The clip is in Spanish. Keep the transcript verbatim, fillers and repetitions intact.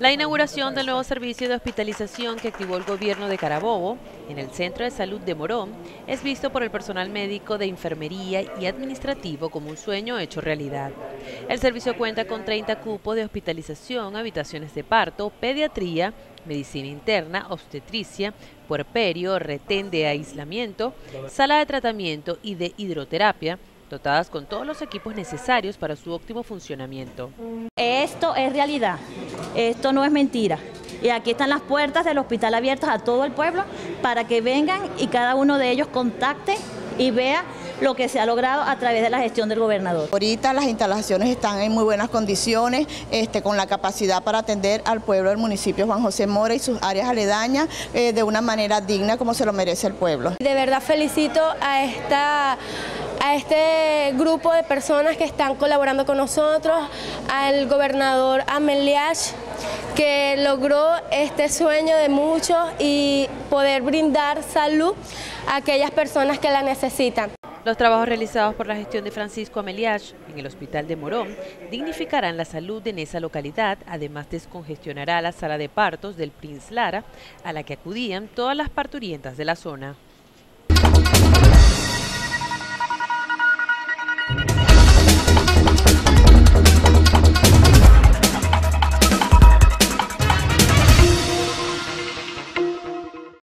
La inauguración del nuevo servicio de hospitalización que activó el gobierno de Carabobo en el Centro de Salud de Morón es visto por el personal médico de enfermería y administrativo como un sueño hecho realidad. El servicio cuenta con treinta cupos de hospitalización, habitaciones de parto, pediatría, medicina interna, obstetricia, puerperio, retén de aislamiento, sala de tratamiento y de hidroterapia, dotadas con todos los equipos necesarios para su óptimo funcionamiento. Esto es realidad, esto no es mentira. Y aquí están las puertas del hospital abiertas a todo el pueblo para que vengan y cada uno de ellos contacte y vea lo que se ha logrado a través de la gestión del gobernador. Ahorita las instalaciones están en muy buenas condiciones, este, con la capacidad para atender al pueblo del municipio Juan José Mora y sus áreas aledañas eh, de una manera digna como se lo merece el pueblo. De verdad felicito a esta... a este grupo de personas que están colaborando con nosotros, al gobernador Ameliach, que logró este sueño de muchos y poder brindar salud a aquellas personas que la necesitan. Los trabajos realizados por la gestión de Francisco Ameliach en el Hospital de Morón dignificarán la salud en esa localidad, además descongestionará la sala de partos del Prince Lara, a la que acudían todas las parturientas de la zona.